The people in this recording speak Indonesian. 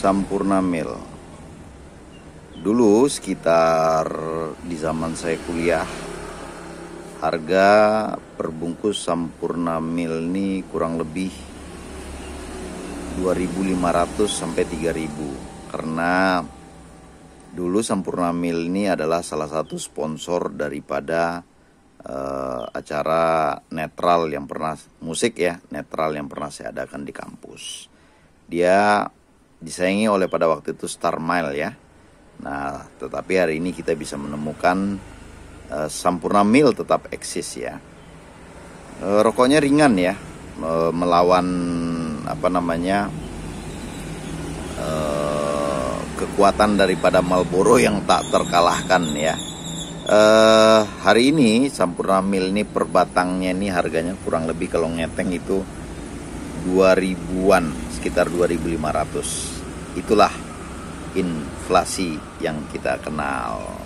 Sampurna Mil. Dulu sekitar di zaman saya kuliah, harga perbungkus Sampurna Mil ini kurang lebih 2.500 sampai 3.000. Karena dulu Sampurna Mil ini adalah salah satu sponsor daripada acara netral yang pernah netral yang pernah saya adakan di kampus. Dia disaingi oleh pada waktu itu Star Mile ya. Nah, tetapi hari ini kita bisa menemukan Sampurna Mil tetap eksis ya. Rokoknya ringan ya, melawan kekuatan daripada Marlboro yang tak terkalahkan ya. Hari ini Sampurna Mil ini per batangnya ini harganya kurang lebih kalau ngeteng itu 2.000-an, sekitar 2.500. Itulah inflasi yang kita kenal.